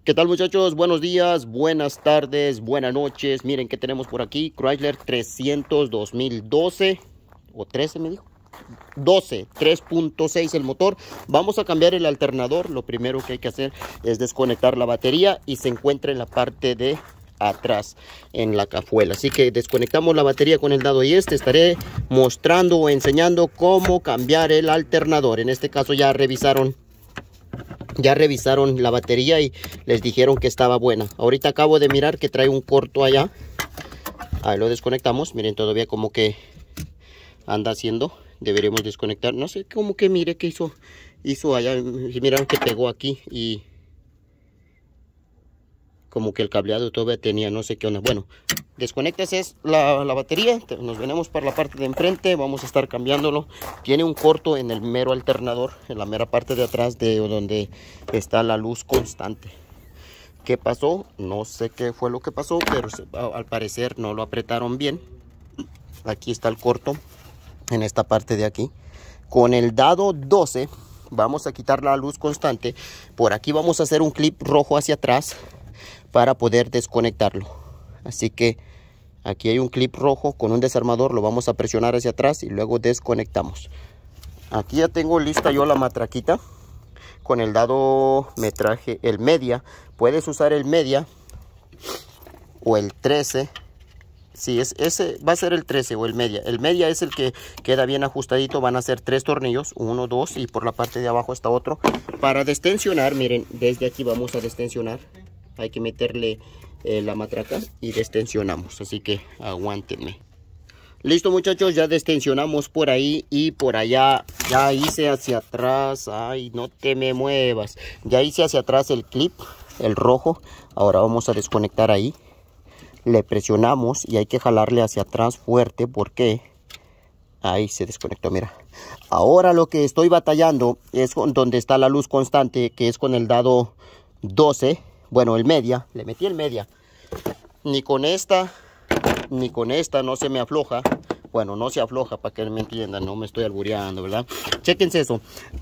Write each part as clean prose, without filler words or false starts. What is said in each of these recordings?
¿Qué tal, muchachos? Buenos días, buenas tardes, buenas noches. Miren qué tenemos por aquí. Chrysler 300 2012 o 13 me dijo. 12, 3.6 el motor. Vamos a cambiar el alternador. Lo primero que hay que hacer es desconectar la batería y se encuentra en la parte de atrás, en la cajuela. Así que desconectamos la batería con el dado y estaré mostrando o enseñando cómo cambiar el alternador. En este caso ya revisaron la batería y les dijeron que estaba buena. Ahorita acabo de mirar que trae un corto allá. Ahí lo desconectamos. Miren, todavía como que anda haciendo. Deberíamos desconectar. No sé, como que mire que hizo allá. Miraron que pegó aquí y como que el cableado todavía tenía, no sé qué onda. Bueno, desconectas la batería. Nos venimos para la parte de enfrente. Vamos a estar cambiándolo. Tiene un corto en el mero alternador, en la mera parte de atrás de donde está la luz constante. ¿Qué pasó? No sé qué fue lo que pasó, pero al parecer no lo apretaron bien. Aquí está el corto, en esta parte de aquí. Con el dado 12 vamos a quitar la luz constante. Por aquí vamos a hacer un clip rojo hacia atrás para poder desconectarlo. Así que aquí hay un clip rojo con un desarmador. Lo vamos a presionar hacia atrás y luego desconectamos. Aquí ya tengo lista yo la matraquita. Con el dado me traje el media. Puedes usar el media o el 13. Sí, ese va a ser el 13 o el media. El media es el que queda bien ajustadito. Van a ser 3 tornillos, 1, 2 y por la parte de abajo está otro. Para destensionar, miren, desde aquí vamos a destensionar. Hay que meterle la matraca y destensionamos. Así que aguántenme. Listo, muchachos, ya destensionamos por ahí y por allá. Ya hice hacia atrás. Ay, no te me muevas. Ya hice hacia atrás el clip, el rojo. Ahora vamos a desconectar ahí. Le presionamos y hay que jalarle hacia atrás fuerte porque ahí se desconectó, mira. Ahora lo que estoy batallando es con donde está la luz constante, que es con el dado 12. Bueno, el media. Le metí el media. Ni con esta no se me afloja. Bueno, no se afloja, para que me entiendan, no me estoy albureando, ¿verdad? Chéquense eso.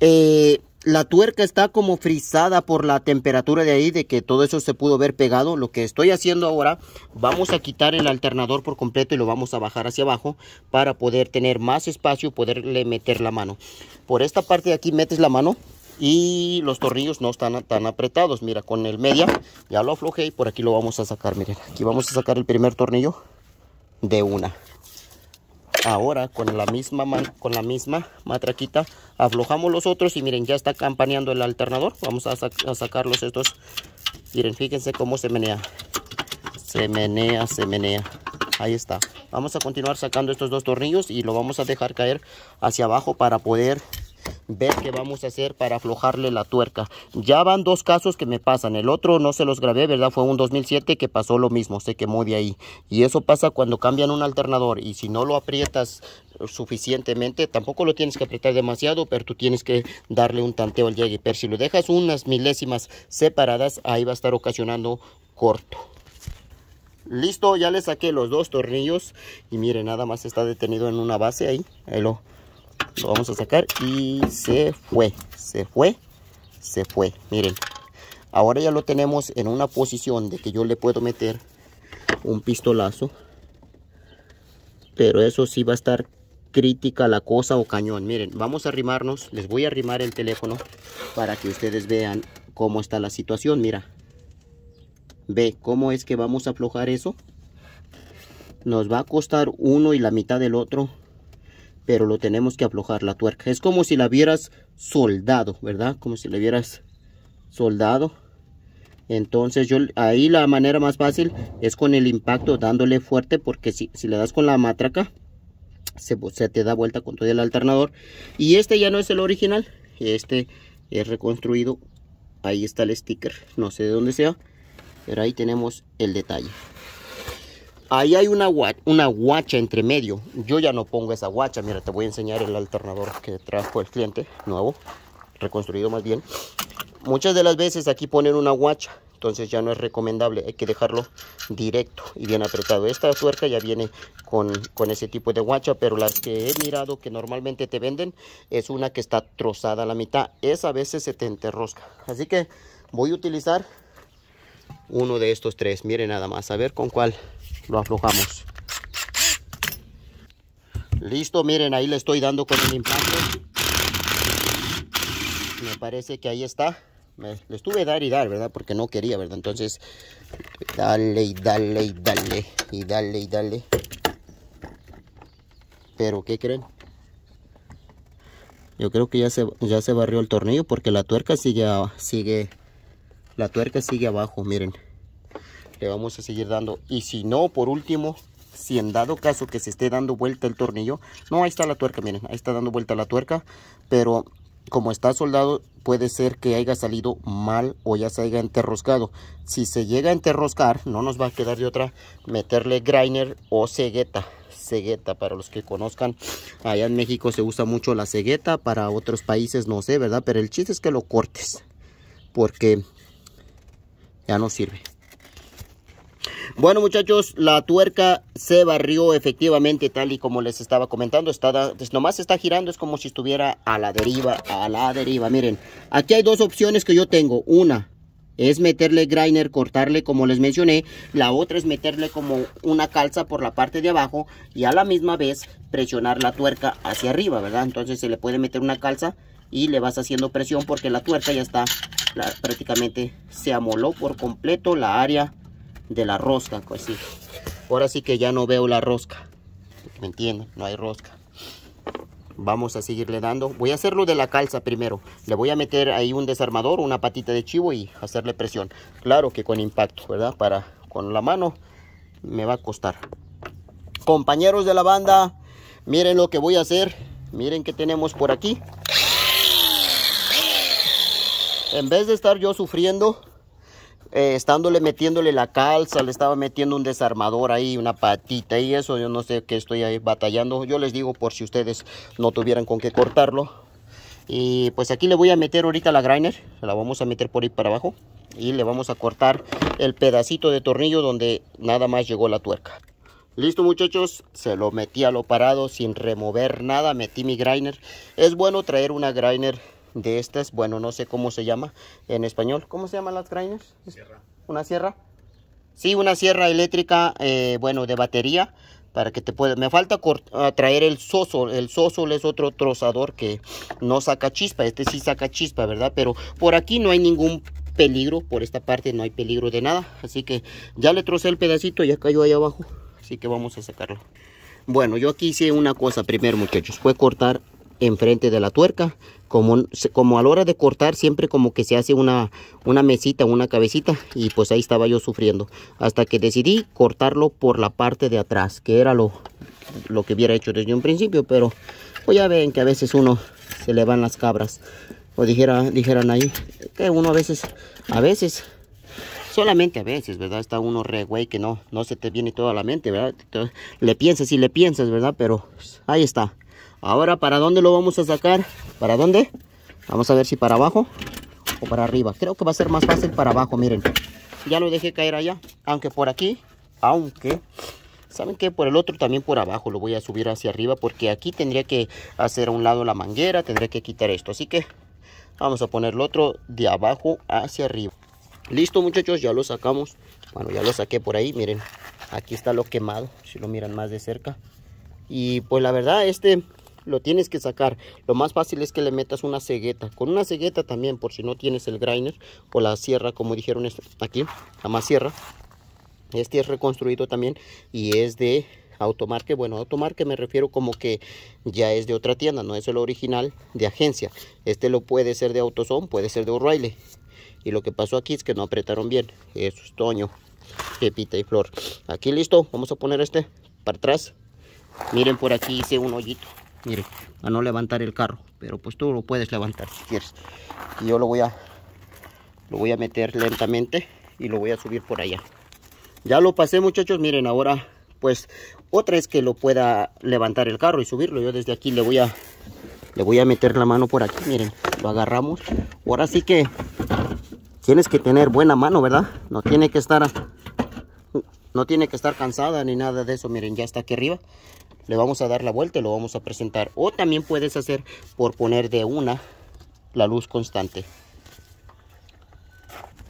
La tuerca está como frisada por la temperatura de ahí, de que todo eso se pudo ver pegado. Lo que estoy haciendo ahora, vamos a quitar el alternador por completo y lo vamos a bajar hacia abajo para poder tener más espacio, poderle meter la mano. Por esta parte de aquí metes la mano y los tornillos no están tan apretados. Mira, con el media ya lo aflojé y por aquí lo vamos a sacar. Miren, aquí vamos a sacar el primer tornillo de una. Ahora con la misma matraquita aflojamos los otros y miren, ya está campaneando el alternador. Vamos a sacarlos estos. Miren, fíjense cómo se menea. Se menea. Ahí está. Vamos a continuar sacando estos dos tornillos y lo vamos a dejar caer hacia abajo para poder ver qué vamos a hacer para aflojarle la tuerca. Ya van dos casos que me pasan. El otro no se los grabé, ¿verdad? Fue un 2007 que pasó lo mismo, se quemó de ahí. Y eso pasa cuando cambian un alternador. Y si no lo aprietas suficientemente, tampoco lo tienes que apretar demasiado, pero tú tienes que darle un tanteo al llegue. Pero si lo dejas unas milésimas separadas, ahí va a estar ocasionando corto. Listo, ya le saqué los dos tornillos. Y miren, nada más está detenido en una base ahí. Ahí lo vamos a sacar y se fue. Miren, ahora ya lo tenemos en una posición de que yo le puedo meter un pistolazo, pero eso sí va a estar crítica la cosa o cañón. Miren, vamos a arrimarnos. Les voy a arrimar el teléfono para que ustedes vean cómo está la situación. Mira, ve cómo es que vamos a aflojar eso. Nos va a costar uno y la mitad del otro, pero lo tenemos que aflojar la tuerca. Es como si la hubieras soldado, ¿verdad? Como si la hubieras soldado. Entonces ahí la manera más fácil es con el impacto, dándole fuerte, porque si le das con la matraca se te da vuelta con todo el alternador. Y este ya no es el original, este es reconstruido. Ahí está el sticker, no sé de dónde sea, pero ahí tenemos el detalle. Ahí hay una guacha entre medio. Yo ya no pongo esa guacha. Mira, te voy a enseñar el alternador que trajo el cliente nuevo, reconstruido más bien. Muchas de las veces aquí ponen una guacha, entonces ya no es recomendable. Hay que dejarlo directo y bien apretado. Esta tuerca ya viene con ese tipo de guacha, pero las que he mirado que normalmente te venden es una que está trozada a la mitad. Esa a veces se te enterrosca. Así que voy a utilizar uno de estos tres. Miren nada más, a ver con cuál lo aflojamos. Listo, miren, ahí le estoy dando con el impacto. Me parece que ahí está. Le estuve dar y dar, ¿verdad? Porque no quería, ¿verdad? Entonces, dale y dale y dale y dale y dale. Pero, ¿qué creen? Yo creo que ya se barrió el tornillo porque la tuerca sigue abajo, miren. Le vamos a seguir dando. Y si no, por último, si en dado caso que se esté dando vuelta el tornillo. No, ahí está la tuerca, miren. Ahí está dando vuelta la tuerca. Pero como está soldado, puede ser que haya salido mal o ya se haya enterroscado. Si se llega a enterroscar, no nos va a quedar de otra meterle grinder o cegueta. Cegueta, para los que conozcan, allá en México se usa mucho la cegueta, para otros países no sé, ¿verdad? Pero el chiste es que lo cortes, porque ya no sirve. Bueno, muchachos, la tuerca se barrió efectivamente, tal y como les estaba comentando. Nomás está girando, es como si estuviera a la deriva, Miren, aquí hay dos opciones que yo tengo. Una es meterle grinder, cortarle como les mencioné. La otra es meterle como una calza por la parte de abajo y a la misma vez presionar la tuerca hacia arriba, ¿verdad? Entonces se le puede meter una calza y le vas haciendo presión porque la tuerca ya está, prácticamente se amoló por completo la área de la rosca. Pues sí, ahora sí que ya no veo la rosca, ¿me entienden? No hay rosca. Vamos a seguirle dando. Voy a hacerlo de la calza primero. Le voy a meter ahí un desarmador, una patita de chivo y hacerle presión. Claro que con impacto, ¿verdad? Con la mano me va a costar. Compañeros de la banda, miren lo que voy a hacer. Miren que tenemos por aquí. En vez de estar yo sufriendo, metiéndole la calza, le estaba metiendo un desarmador ahí, una patita y eso, yo no sé qué estoy ahí batallando. Yo les digo por si ustedes no tuvieran con qué cortarlo. Y pues aquí le voy a meter ahorita la grinder, la vamos a meter por ahí para abajo y le vamos a cortar el pedacito de tornillo donde nada más llegó la tuerca. Listo, muchachos, se lo metí a lo parado sin remover nada, metí mi grinder. Es bueno traer una grinder de estas, bueno, no sé cómo se llama en español. ¿Cómo se llaman las grinders? Sierra. ¿Una sierra? Sí, una sierra eléctrica, bueno, de batería, para que te pueda. Me falta traer el Sosol. El Sosol es otro trozador que no saca chispa. Este sí saca chispa, ¿verdad? Pero por aquí no hay ningún peligro. Por esta parte no hay peligro de nada. Así que ya le trocé el pedacito, ya cayó ahí abajo. Así que vamos a sacarlo. Bueno, yo aquí hice una cosa primero, muchachos. Fue cortar enfrente de la tuerca. Como a la hora de cortar siempre como que se hace una mesita, una cabecita, y pues ahí estaba yo sufriendo hasta que decidí cortarlo por la parte de atrás, que era lo que hubiera hecho desde un principio. Pero pues ya ven que a veces uno se le van las cabras, o dijeran ahí que uno a veces, solamente a veces, ¿verdad? Está uno re güey que no se te viene toda la mente, ¿verdad? Entonces, le piensas, ¿verdad? Pero pues, ahí está. Ahora, ¿para dónde lo vamos a sacar? ¿Para dónde? Vamos a ver si para abajo o para arriba. Creo que va a ser más fácil para abajo, miren. Ya lo dejé caer allá. Aunque por aquí, ¿saben qué? Por el otro también por abajo lo voy a subir hacia arriba. Porque aquí tendría que hacer a un lado la manguera, tendría que quitar esto. Así que vamos a poner el otro de abajo hacia arriba. Listo, muchachos, ya lo sacamos. Bueno, ya lo saqué por ahí, miren. Aquí está lo quemado, si lo miran más de cerca. Y pues la verdad, lo tienes que sacar. Lo más fácil es que le metas una cegueta. Con una cegueta también, por si no tienes el grinder o la sierra, como dijeron aquí, la más sierra. Este es reconstruido también y es de automarque. Bueno, automarque me refiero como que ya es de otra tienda, no es el original de agencia. Lo puede ser de AutoZone, puede ser de O'Reilly. Y lo que pasó aquí es que no apretaron bien. Eso es Toño, Pepita y Flor. Aquí listo, vamos a poner para atrás. Miren, por aquí hice un hoyito. Miren, a no levantar el carro, pero pues tú lo puedes levantar si quieres. Y yo lo voy a meter lentamente y lo voy a subir por allá. Ya lo pasé, muchachos. Miren, ahora pues otra es que lo pueda levantar el carro y subirlo. Yo desde aquí le voy a meter la mano por aquí. Miren, lo agarramos. Ahora sí que tienes que tener buena mano, ¿verdad? No tiene que estar cansada ni nada de eso. Miren, ya está aquí arriba. Le vamos a dar la vuelta y lo vamos a presentar. O también puedes hacer por poner la luz constante.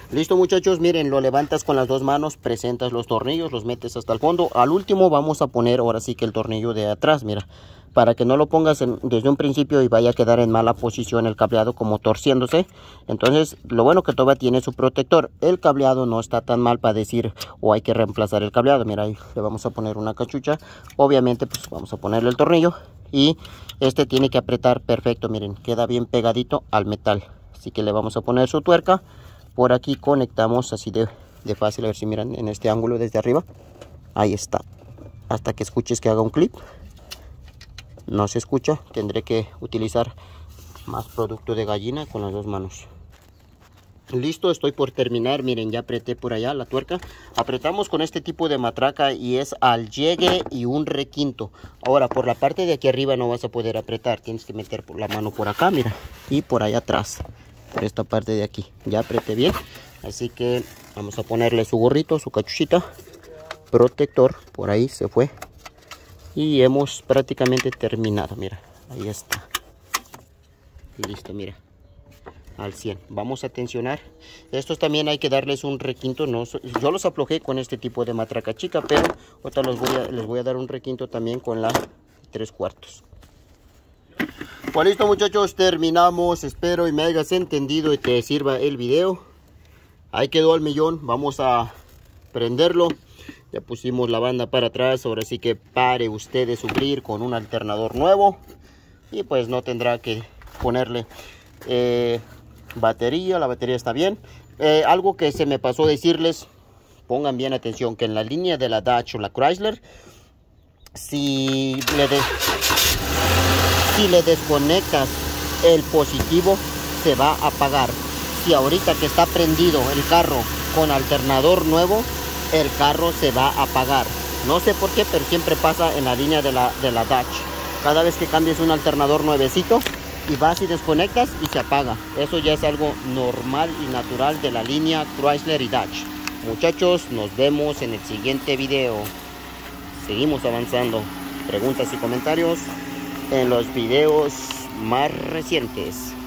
Listo, muchachos, miren, lo levantas con las dos manos, presentas los tornillos, los metes hasta el fondo. Al último vamos a poner ahora sí que el tornillo de atrás, mira, para que no lo pongas desde un principio y vaya a quedar en mala posición el cableado como torciéndose. Entonces, lo bueno que todavía tiene su protector. El cableado no está tan mal para decir o hay que reemplazar el cableado. Mira, ahí le vamos a poner una cachucha. Obviamente, pues vamos a ponerle el tornillo y este tiene que apretar perfecto. Miren, queda bien pegadito al metal. Así que le vamos a poner su tuerca. Por aquí conectamos así de fácil. A ver si miran en este ángulo desde arriba. Ahí está. Hasta que escuches que haga un clip. No se escucha, tendré que utilizar más producto de gallina con las dos manos. Listo, estoy por terminar. Miren, ya apreté por allá la tuerca. Apretamos con este tipo de matraca y es al llegue y un requinto. Ahora, por la parte de aquí arriba no vas a poder apretar. Tienes que meter la mano por acá, mira. Y por allá atrás, por esta parte de aquí. Ya apreté bien. Así que vamos a ponerle su gorrito, su cachuchita, protector. Por ahí se fue. Y hemos prácticamente terminado, mira, ahí está. Listo, mira, al 100. Vamos a tensionar. Estos también hay que darles un requinto. No, yo los aflojé con este tipo de matraca chica, pero ahorita les voy a dar un requinto también con la 3/4. Pues listo, muchachos, terminamos. Espero y me hayas entendido y te sirva el video. Ahí quedó al millón. Vamos a prenderlo. Ya pusimos la banda para atrás, ahora sí que pare usted de sufrir con un alternador nuevo. Y pues no tendrá que ponerle batería, la batería está bien. Algo que se me pasó decirles, pongan bien atención, que en la línea de la Dodge o la Chrysler, si le desconectas el positivo, se va a apagar. Si ahorita que está prendido el carro con alternador nuevo, el carro se va a apagar. No sé por qué, pero siempre pasa en la línea de la Dodge. Cada vez que cambies un alternador nuevecito y vas y desconectas y se apaga. Eso ya es algo normal y natural de la línea Chrysler y Dodge. Muchachos, nos vemos en el siguiente video. Seguimos avanzando. Preguntas y comentarios en los videos más recientes.